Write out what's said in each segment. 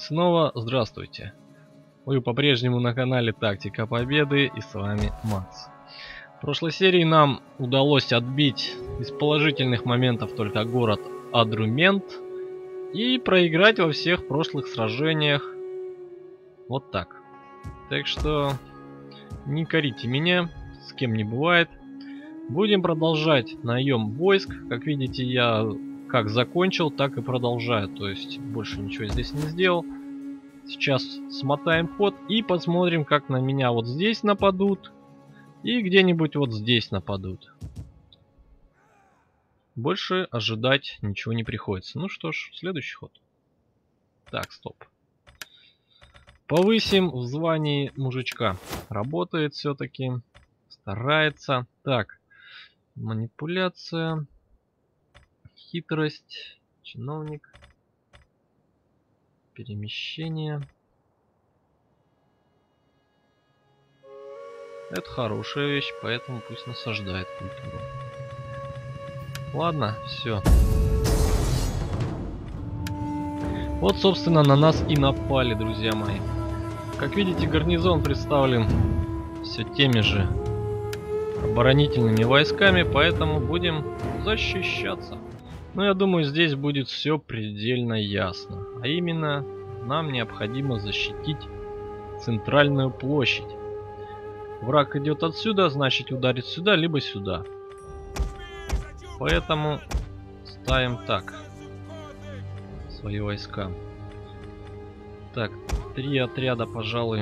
снова здравствуйте. Вы по-прежнему на канале Тактика Победы, и с вами Макс. В прошлой серии нам удалось отбить из положительных моментов только город Адрумент и проиграть во всех прошлых сражениях. Вот так. Так что не корите меня, с кем не бывает. Будем продолжать наем войск. Как видите, я как закончил, так и продолжаю. То есть больше ничего здесь не сделал. Сейчас смотаем ход и посмотрим, как на меня вот здесь нападут. И где-нибудь вот здесь нападут. Больше ожидать ничего не приходится. Ну что ж, следующий ход. Так, стоп. Повысим в звании мужичка. Работает все-таки. Старается. Так. Манипуляция. Хитрость. Чиновник. Перемещение. Это хорошая вещь, поэтому пусть насаждает культуру. Ладно, все. Вот, собственно, на нас и напали, друзья мои. Как видите, гарнизон представлен все теми же оборонительными войсками, поэтому будем защищаться. Но я думаю, здесь будет все предельно ясно. А именно, нам необходимо защитить центральную площадь. Враг идет отсюда, значит ударит сюда, либо сюда. Поэтому ставим так свои войска. Так, 3 отряда, пожалуй.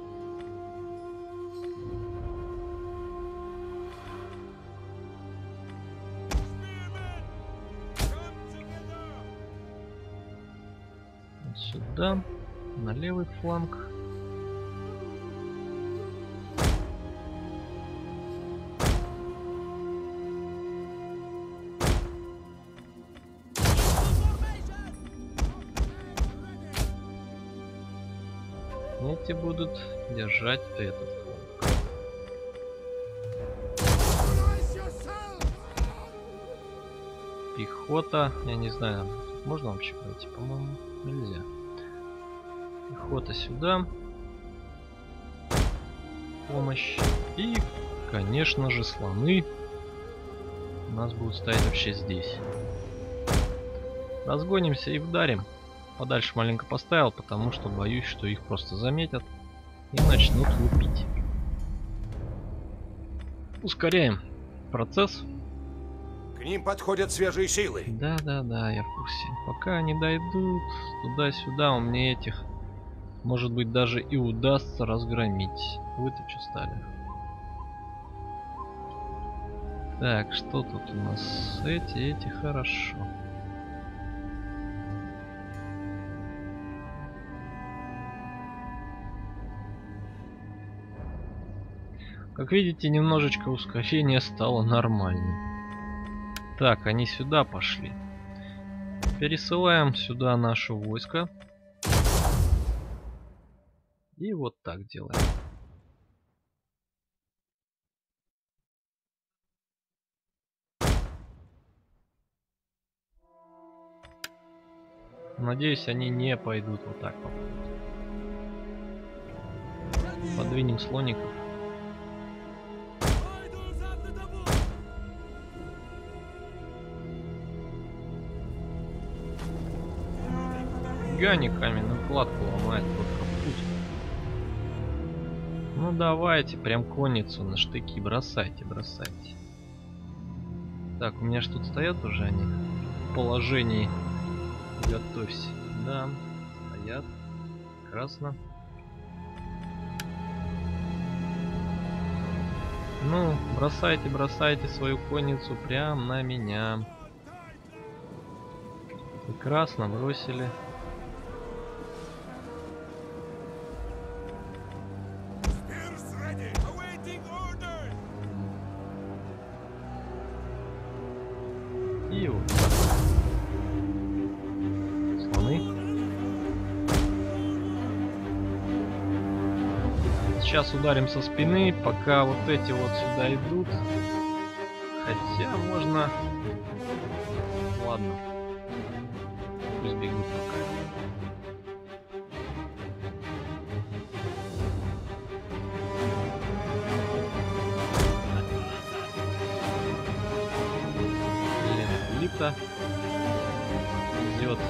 Вот сюда, на левый фланг. Эти будут держать этот фланг. Пехота, я не знаю, можно вообще пройти, по-моему, нельзя. Пехота сюда. Помощь. И, конечно же, слоны у нас будут стоять вообще здесь. Разгонимся и вдарим. Подальше маленько поставил, потому что боюсь, что их просто заметят и начнут лупить. Ускоряем процесс. К ним подходят свежие силы. Да, я в курсе. Пока они дойдут туда-сюда, у меня этих, может быть, даже и удастся разгромить. Вы-то что стали? Так, что тут у нас? Эти хорошо. Как видите, немножечко ускорение стало нормальным. Так, они сюда пошли. Пересылаем сюда наше войско. И вот так делаем. Надеюсь, они не пойдут вот так попадут. Подвинем слоников. Гани каменную кладку ломает, только путь. Ну давайте, прям конницу на штыки бросайте. Так, у меня ж тут стоят уже они в положении. Готовься. Да, стоят. Прекрасно. Ну, бросайте свою конницу прямо на меня. Прекрасно, бросили. И вот так. Слоны. Сейчас ударим со спины, пока вот эти вот сюда идут. Хотя можно... Ладно. Пусть бегут пока. Никита идет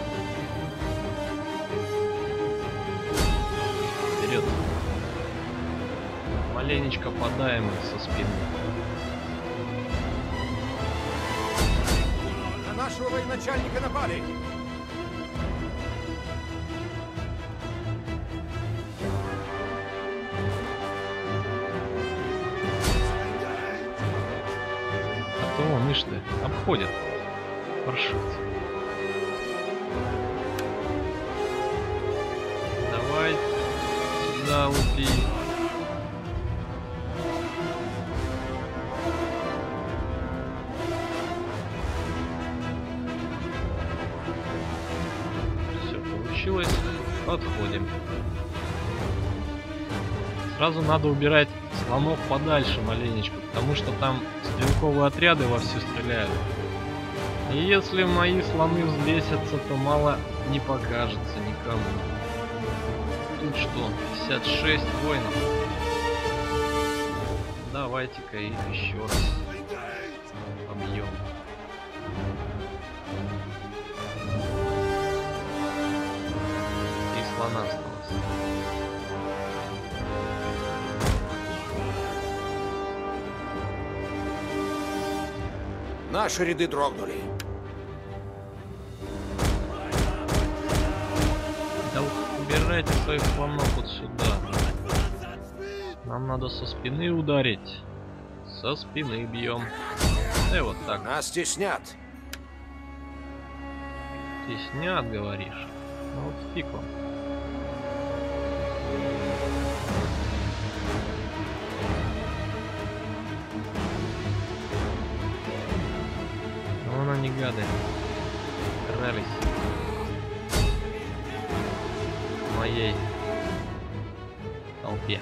вперед. Маленечко подаем их со спины. На нашего военачальника напали! О, ишь ты, обходят. Паршивцы. Давай сюда лупи. Все получилось. Отходим. Сразу надо убирать слонов подальше маленечко, потому что там стрелковые отряды вовсю стреляют. И если мои слоны взбесятся, то мало не покажется никому. Тут что, 56 воинов? Давайте-ка их еще раз побьем. И слона осталось. Наши ряды дрогнули. Да убирайте своих слонов вот сюда. Нам надо со спины ударить. Со спины бьем. И вот так. Нас теснят. Теснят, говоришь? Ну вот фиг вам. Вон они, гады. Крались. В моей толпе.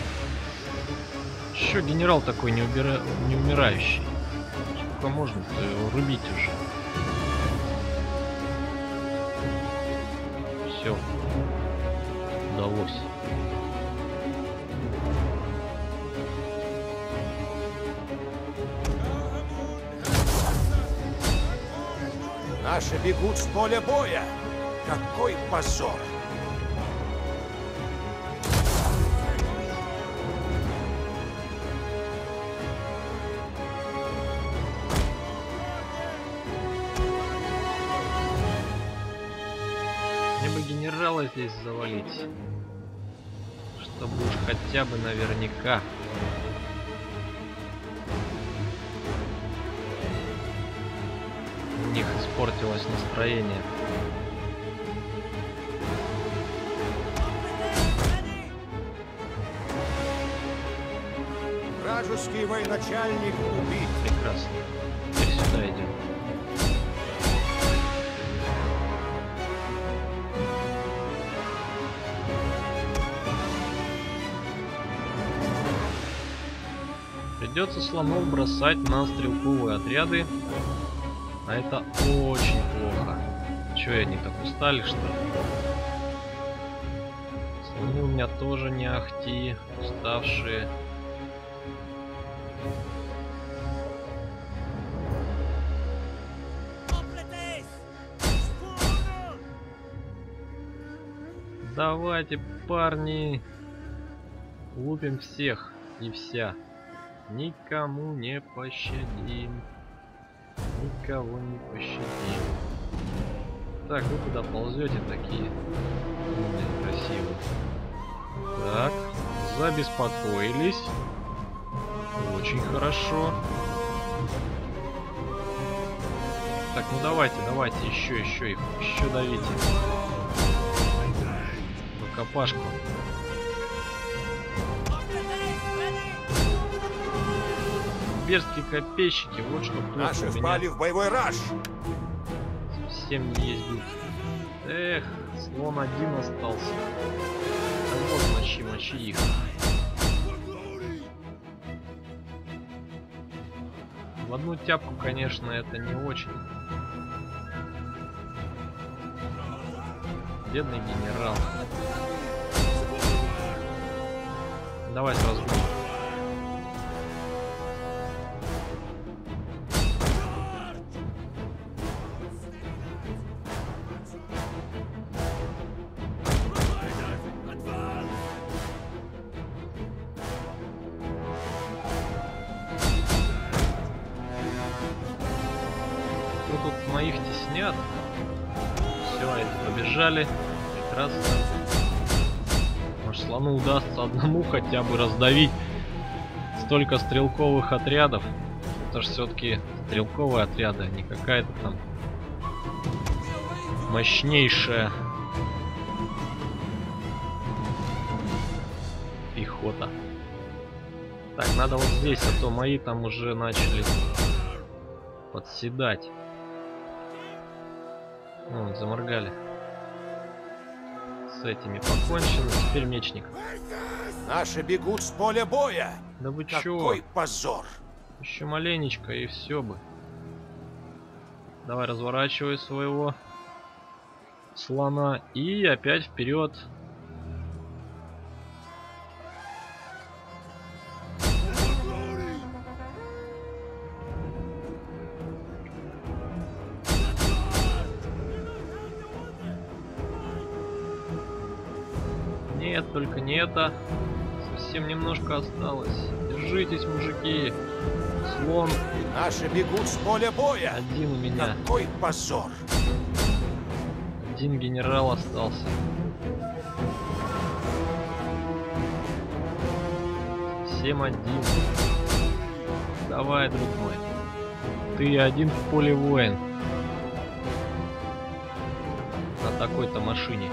Еще генерал такой не умирающий. Сколько можно-то его рубить уже? Все. Удалось. Наши бегут с поля боя. Какой позор! Мне бы генерала здесь завалить, чтобы уж хотя бы наверняка. У них испортилось настроение. Вражеский военачальник убит. Прекрасно. Теперь сюда идем. Придется слонов бросать на стрелковые отряды. А это очень плохо. Че, они так устали, что ли? Слоны у меня тоже не ахти, уставшие. Давайте, парни, лупим всех и вся. Никому не пощадим. Никого не пощадим. Так, вы куда ползете такие? Умные, красивые. Так, забеспокоились. Очень хорошо. Так, ну давайте, еще их, еще давите. Рукопашку. Имперские копейщики, вот что плохо. Наши впали в боевой раж. Совсем не ездит. Эх, слон один остался. Да вот, мочи их. В одну тяпку, конечно, это не очень. Бедный генерал. Давай сразу. тут моих теснят. Все, эти побежали. Прекрасно. Может, слону удастся одному хотя бы раздавить столько стрелковых отрядов. Это же все-таки стрелковые отряды, а не какая-то там мощнейшая пехота. Так, надо вот здесь, а то мои там уже начали подседать. Вон, заморгали. С этими покончено, теперь мечник. Наши бегут с поля боя. Да вы чё? Какой позор. Еще маленечко и все бы. Давай, разворачивай своего слона и опять вперед. Нет, только не это. Совсем немножко осталось. Держитесь, мужики. Слон. Наши бегут с поля боя. Один у меня. Какой позор. Один генерал остался. Всем один. Давай, друг мой. Ты один в поле воин. На такой-то машине.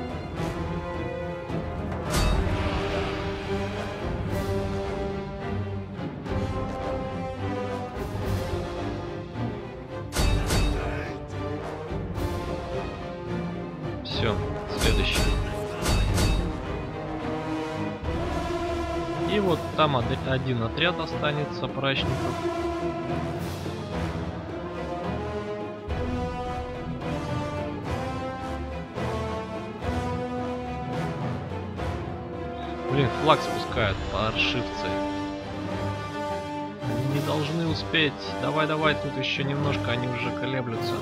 Все, следующий. И вот там один отряд останется прачников. Блин, флаг спускают, паршивцы. Они не должны успеть. Давай, давай, тут еще немножко, они уже колеблются.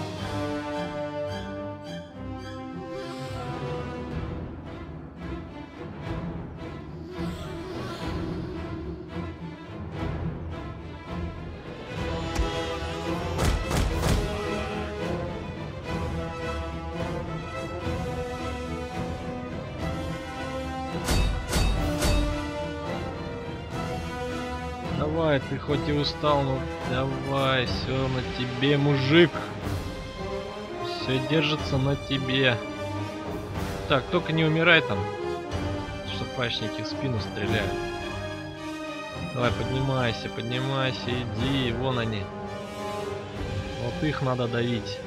Давай, ты хоть и устал, но давай, все на тебе, мужик. Все держится на тебе. Так, только не умирай там, что пачники в спину стреляют. Давай, поднимайся, поднимайся, иди, вон они. Вот их надо давить.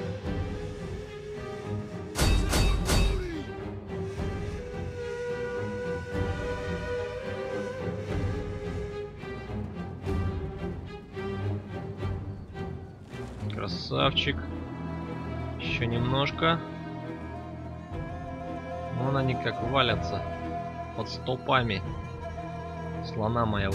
Красавчик. Еще немножко. Вон они как валятся под столпами слона моего.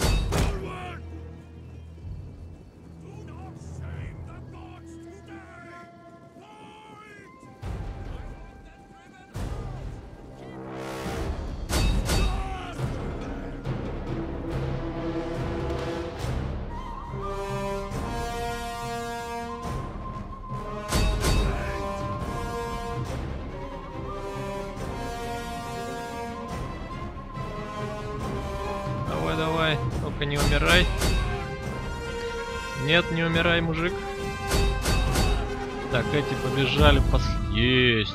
Давай, только не умирай. Нет, не умирай, мужик. Так, эти побежали есть.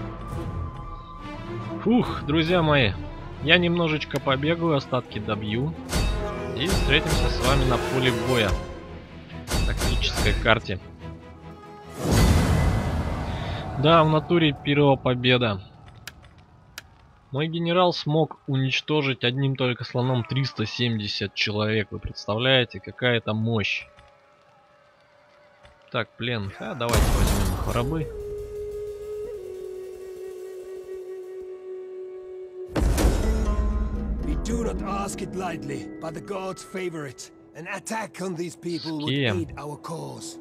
Фух, друзья мои. Я немножечко побегаю, остатки добью. И встретимся с вами на поле боя. Тактической карте. Да, в натуре первая победа. Мой генерал смог уничтожить одним только слоном 370 человек. Вы представляете, какая это мощь. Так, плен. Давайте возьмем их в рабы. We do not ask it lightly, but the gods favor it. An attack on these people would aid our cause.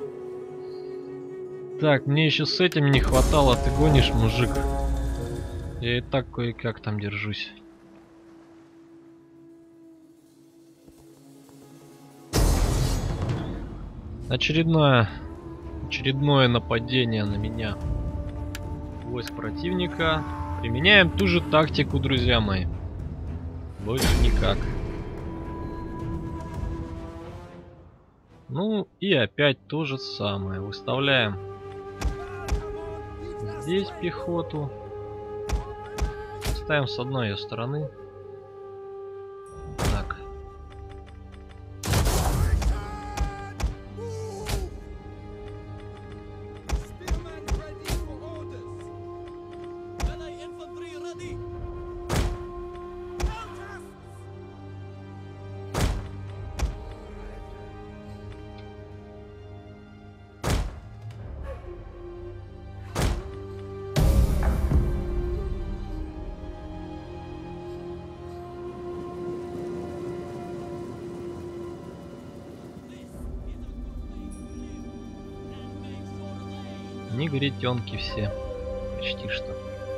Так, мне еще с этим не хватало. Ты гонишь, мужик. Я и так кое-как там держусь. Очередное нападение на меня. Войск противника. Применяем ту же тактику, друзья мои. Больше никак. Ну и опять то же самое. Выставляем здесь пехоту. Ставим с одной ее стороны. Так. Негритенки все. Почти что.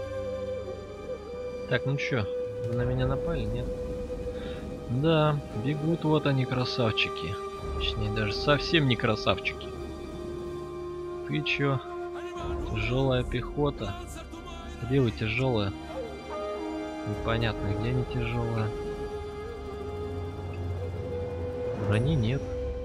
Так, ну чё, вы на меня напали, нет? Да, бегут вот они, красавчики. Точнее, даже совсем не красавчики. Ты чё? Тяжелая пехота. Где вы тяжелая? Непонятно, где они тяжелая. Брони нет.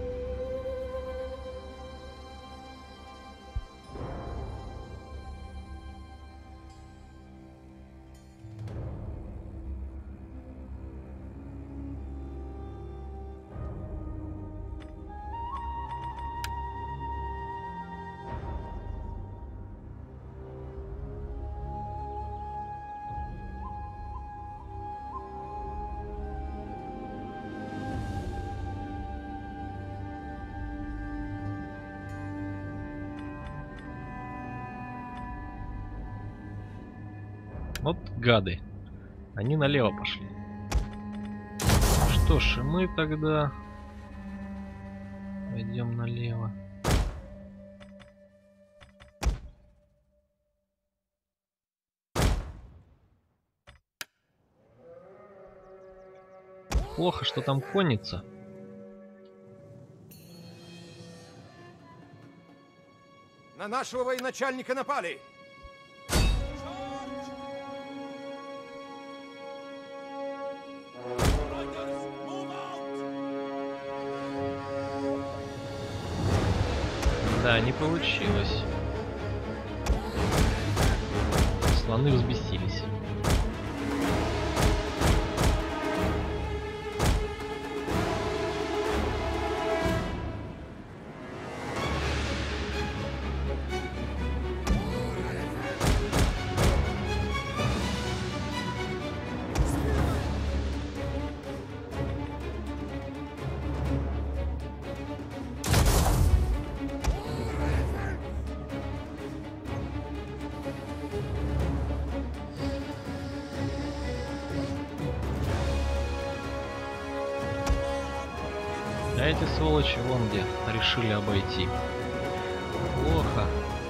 Вот гады. Они налево пошли. Что ж, мы тогда пойдем налево. Плохо, что там конница. На нашего военачальника напали! Да, не получилось. Слоны взбесились. А эти сволочи вон где решили обойти. Плохо.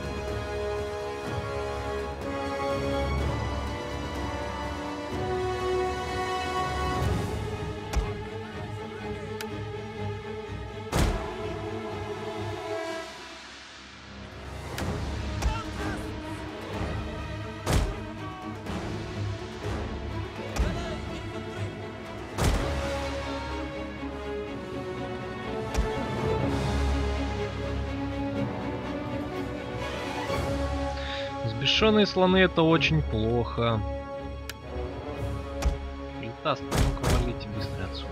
Взбешенные слоны — это очень плохо. Летаст, ну-ка валите быстро отсюда.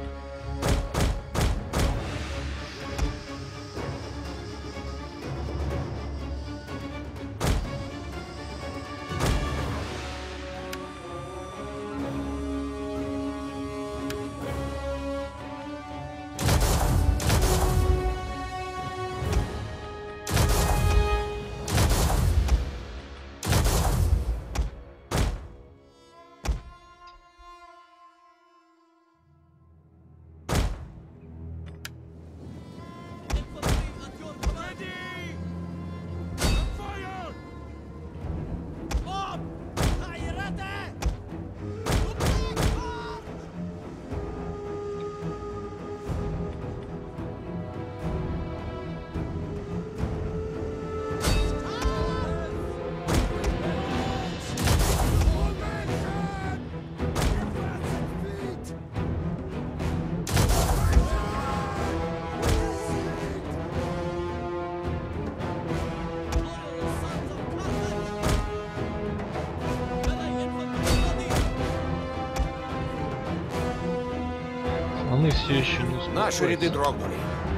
слоны все еще не успокоятся. Наши ряды дрогнули.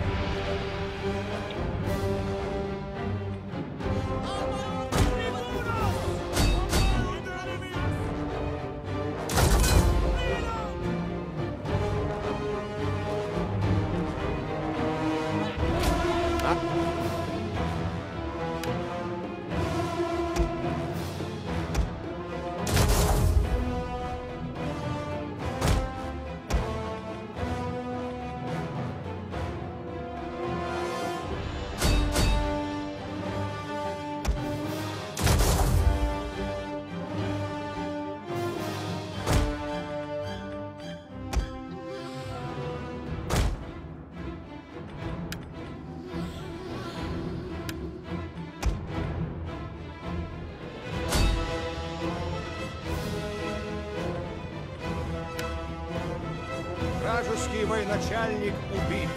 Вражеский военачальник убит.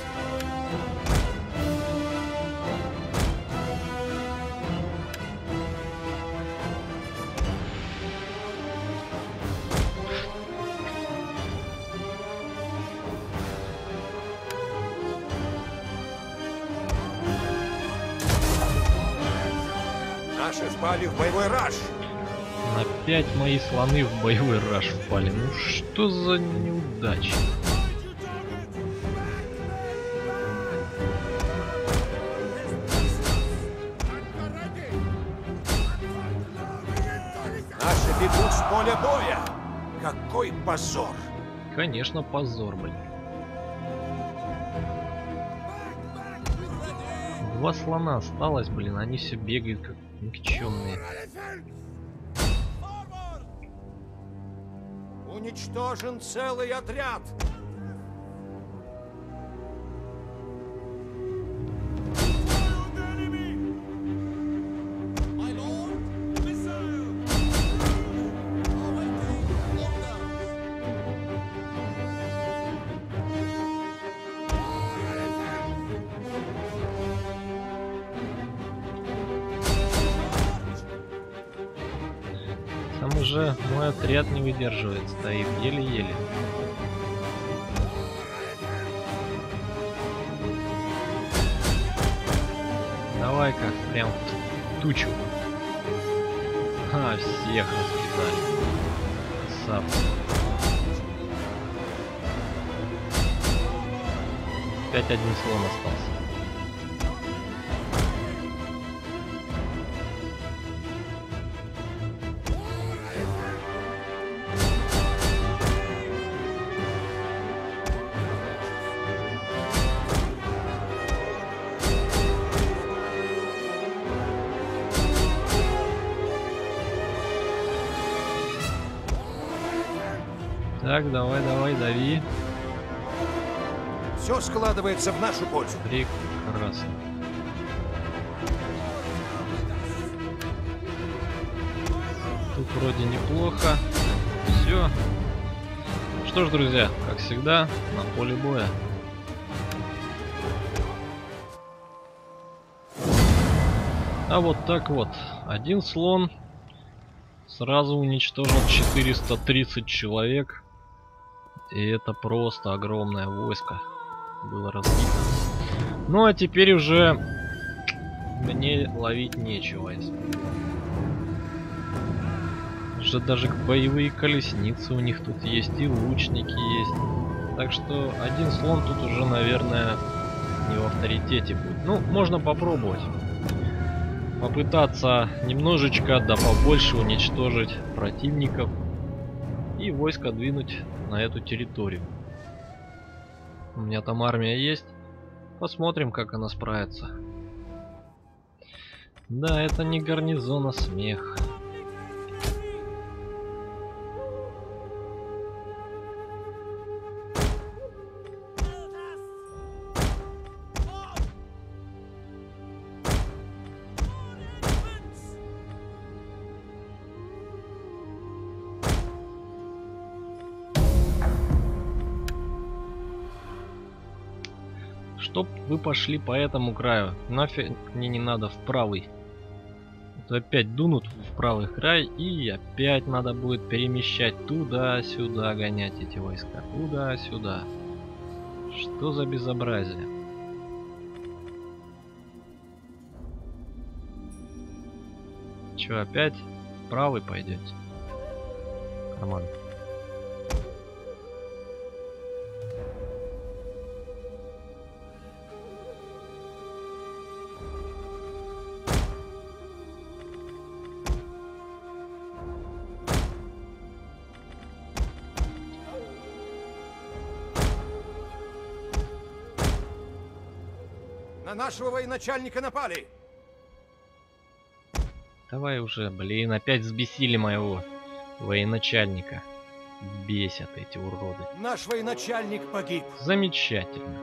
Наши впали в боевой раж. Опять мои слоны в боевой раж впали. Ну что за неудача? Наши бегут с поля боя. Какой позор. Конечно, позор, блин. 2 слона осталось, блин, они все бегают как никчемные. Уничтожен целый отряд. Там уже мой отряд не выдерживает, стоит еле-еле. Давай-ка прям в тучу. Всех раскидали. Красавцы. Опять один слон остался. Так, давай, дави. Все складывается в нашу пользу. Прекрасно. Тут вроде неплохо. Все. Что ж, друзья, как всегда, на поле боя. А вот так вот. Один слон сразу уничтожил 430 человек. И это просто огромное войско было разбито. Ну а теперь уже мне ловить нечего. Уже даже боевые колесницы у них тут есть, и лучники есть. Так что один слон тут уже, наверное, не в авторитете будет. Ну, можно попробовать. Попытаться немножечко, да побольше уничтожить противников. И войско двинуть на эту территорию. У меня там армия есть. Посмотрим, как она справится. Да, это не гарнизон, а смех. Чтоб вы пошли по этому краю. Нафиг мне не надо в правый. То опять дунут в правый край, и опять надо будет перемещать туда-сюда, гонять эти войска. Туда-сюда. Что за безобразие? Чё, опять правый пойдете? Роман. На нашего военачальника напали! Давай уже, блин, опять взбесили моего военачальника. Бесят эти уроды. Наш военачальник погиб. Замечательно.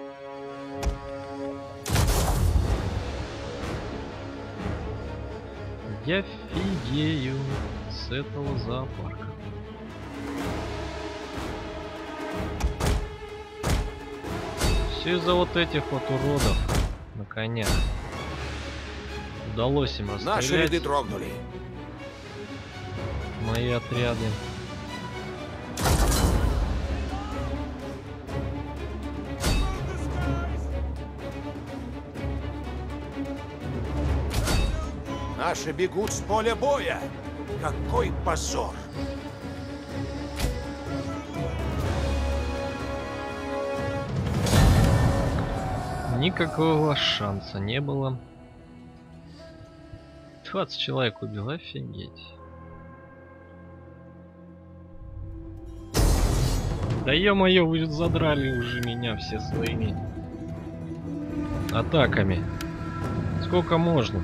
Я фигею с этого зоопарка. Все из-за вот этих вот уродов на конях. Удалось им расстрелять Наши ряды дрогнули. мои отряды. Наши бегут с поля боя. Какой позор! Никакого шанса не было. 20 человек убил, офигеть. Да ё-моё, вы задрали уже меня все своими атаками. Сколько можно?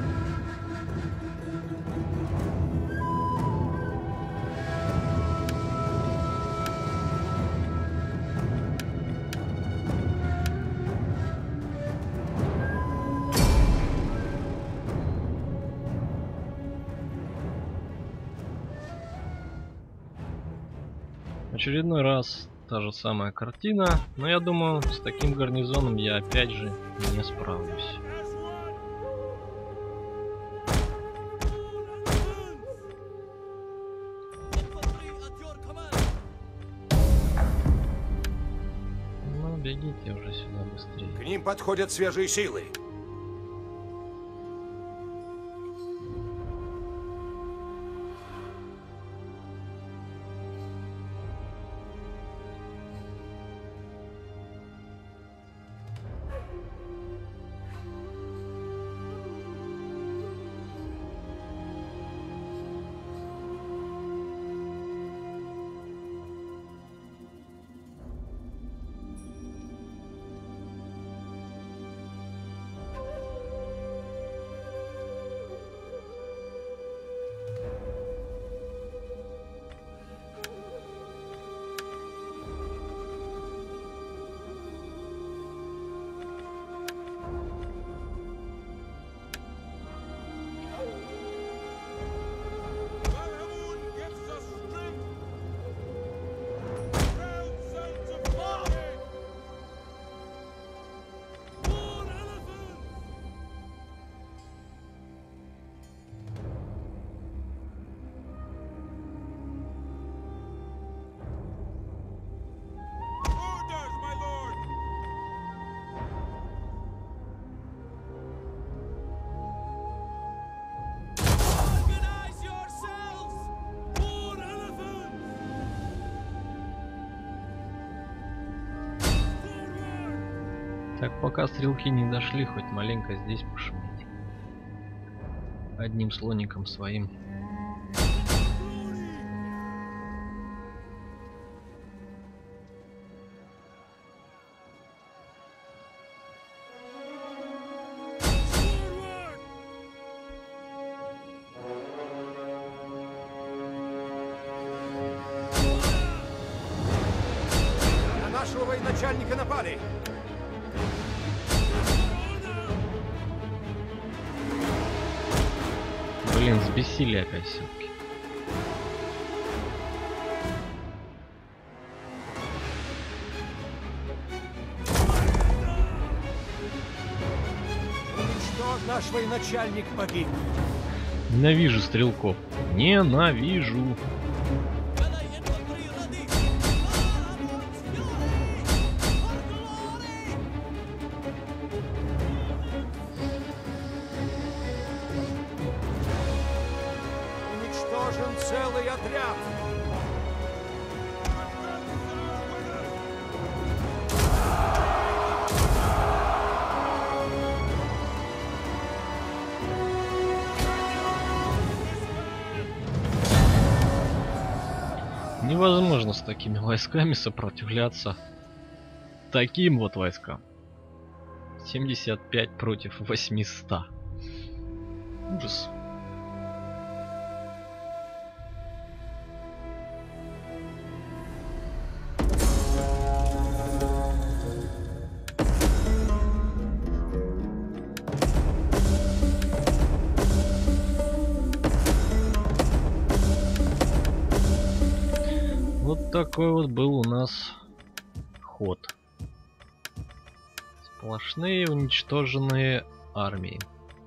Очередной раз та же самая картина, но я думаю, с таким гарнизоном я опять же не справлюсь. Ну, бегите уже сюда быстрее. К ним подходят свежие силы. Так, пока стрелки не дошли, хоть маленько здесь пошуметь. Одним слоником своим. На нашего военачальника напали. Блин, взбесили опять все-таки. Что наш военачальник погиб? Ненавижу стрелков. Ненавижу. Невозможно с такими войсками сопротивляться таким вот войскам. 75 против 800. Ужас. Вот такой вот был у нас ход. Сплошные уничтоженные армии.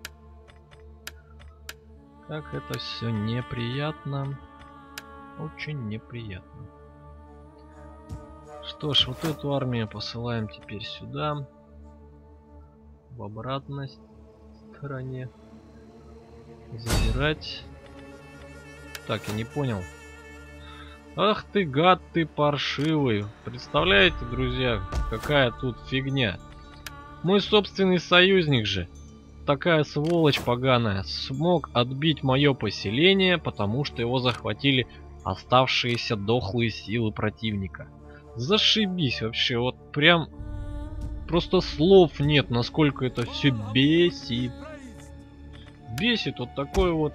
Как это все неприятно. Очень неприятно. Что ж, вот эту армию посылаем теперь сюда. В обратной стороне. Забирать. Так, я не понял. Ах ты, гад ты паршивый. Представляете, друзья, какая тут фигня. Мой собственный союзник же, такая сволочь поганая, смог отбить мое поселение, потому что его захватили оставшиеся дохлые силы противника. Зашибись вообще, вот прям просто слов нет, насколько это все бесит. Бесит вот такой вот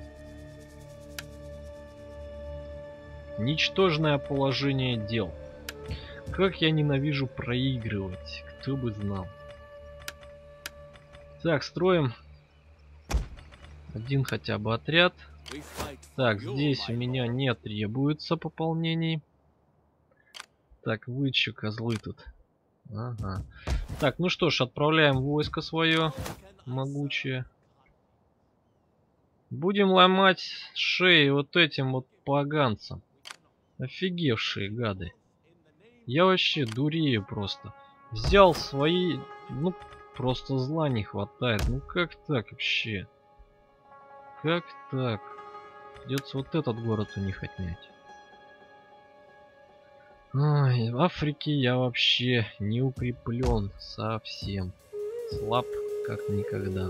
ничтожное положение дел. Как я ненавижу проигрывать, кто бы знал. Так, строим один хотя бы отряд. Так, здесь у меня не требуется пополнений. Так, вы че, козлы тут? Ага. Так, ну что ж, отправляем войско свое могучее. Будем ломать шеи вот этим вот поганцам. Офигевшие гады. Я вообще дурею просто. Взял свои... Ну, просто зла не хватает. Ну как так вообще? Как так? Придется вот этот город у них отнять. Ой, в Африке я вообще не укреплен совсем. Слаб как никогда.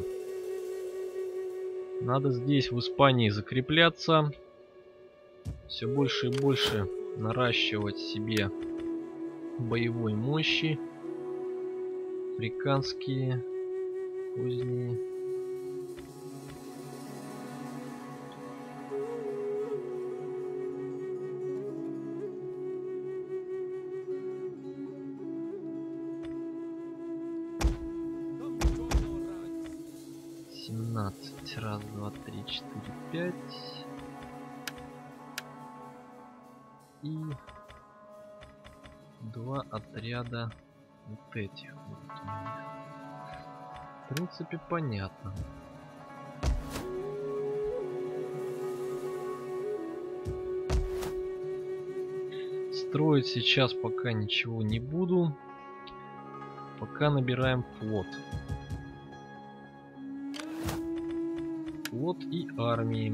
Надо здесь, в Испании, закрепляться. Все больше и больше наращивать себе боевой мощи. Африканские поздние. Раз, два, три, четыре, пять. И два отряда вот этих вот у них. В принципе, понятно. Строить сейчас пока ничего не буду. Пока набираем флот. Флот и армии.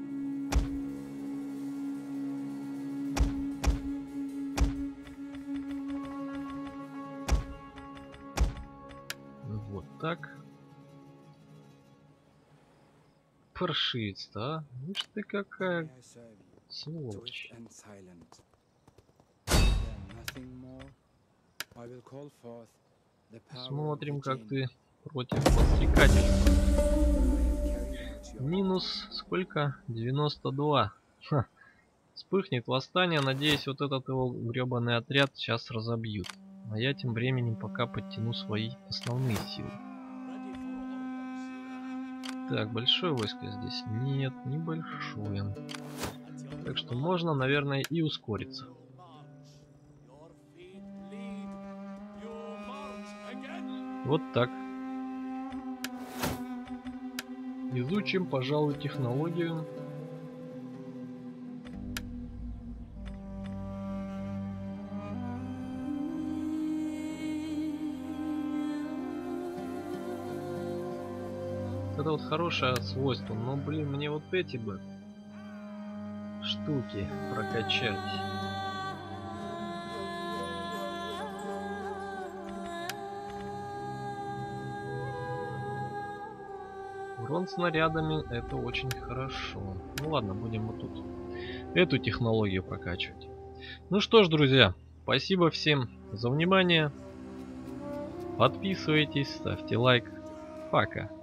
Вот так. Паршивец-то, а? Видишь ты какая сволочь. Смотрим, как ты против подстрекательства. Минус сколько? 92. Ха. Вспыхнет восстание. Надеюсь, вот этот его гребаный отряд сейчас разобьют. А я тем временем пока подтяну свои основные силы. Так, большое войско здесь? Нет, небольшое. Так что можно, наверное, и ускориться. Вот так. Изучим, пожалуй, технологию. Это вот хорошее свойство, но, блин, мне вот эти бы штуки прокачать. Урон снарядами — это очень хорошо. Ну ладно, будем вот тут эту технологию прокачивать. Ну что ж, друзья, спасибо всем за внимание. Подписывайтесь, ставьте лайк. Пока.